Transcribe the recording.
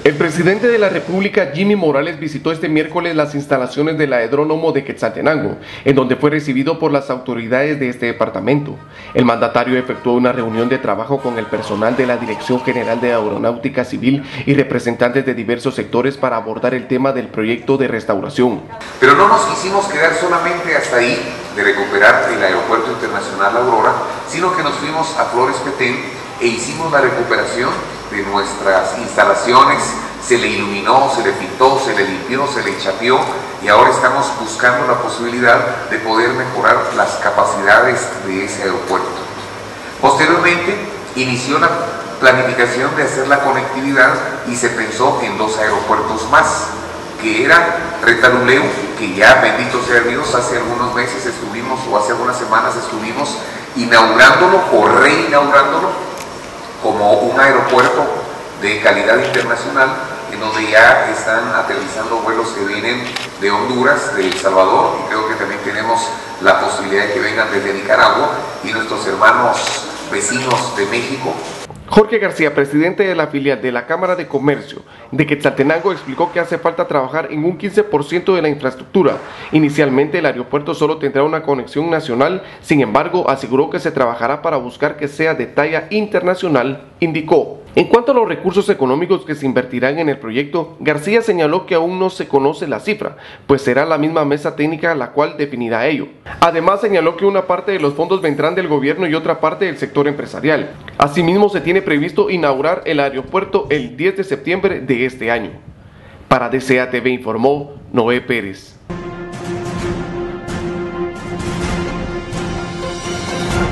El presidente de la República, Jimmy Morales, visitó este miércoles las instalaciones del aeródromo de Quetzaltenango, en donde fue recibido por las autoridades de este departamento. El mandatario efectuó una reunión de trabajo con el personal de la Dirección General de Aeronáutica Civil y representantes de diversos sectores para abordar el tema del proyecto de restauración. Pero no nos quisimos quedar solamente hasta ahí de recuperar el Aeropuerto Internacional Aurora, sino que nos fuimos a Flores Petén e hicimos la recuperación de nuestras instalaciones. Se le iluminó, se le pintó, se le limpió, se le chapeó y ahora estamos buscando la posibilidad de poder mejorar las capacidades de ese aeropuerto. Posteriormente inició la planificación de hacer la conectividad y se pensó en 2 aeropuertos más, que era Retaluleu, que ya, bendito sea Dios, hace algunos meses estuvimos, o hace algunas semanas estuvimos inaugurándolo o reinaugurándolo como un aeropuerto de calidad internacional, en donde ya están aterrizando vuelos que vienen de Honduras, de El Salvador, y creo que también tenemos la posibilidad de que vengan desde Nicaragua y nuestros hermanos vecinos de México. Jorge García, presidente de la filial de la Cámara de Comercio de Quetzaltenango, explicó que hace falta trabajar en un 15% de la infraestructura. Inicialmente el aeropuerto solo tendrá una conexión nacional, sin embargo aseguró que se trabajará para buscar que sea de talla internacional, indicó. En cuanto a los recursos económicos que se invertirán en el proyecto, García señaló que aún no se conoce la cifra, pues será la misma mesa técnica la cual definirá ello. Además señaló que una parte de los fondos vendrán del gobierno y otra parte del sector empresarial. Asimismo se tiene previsto inaugurar el aeropuerto el 10 de septiembre de este año. Para DCA TV informó Noé Pérez.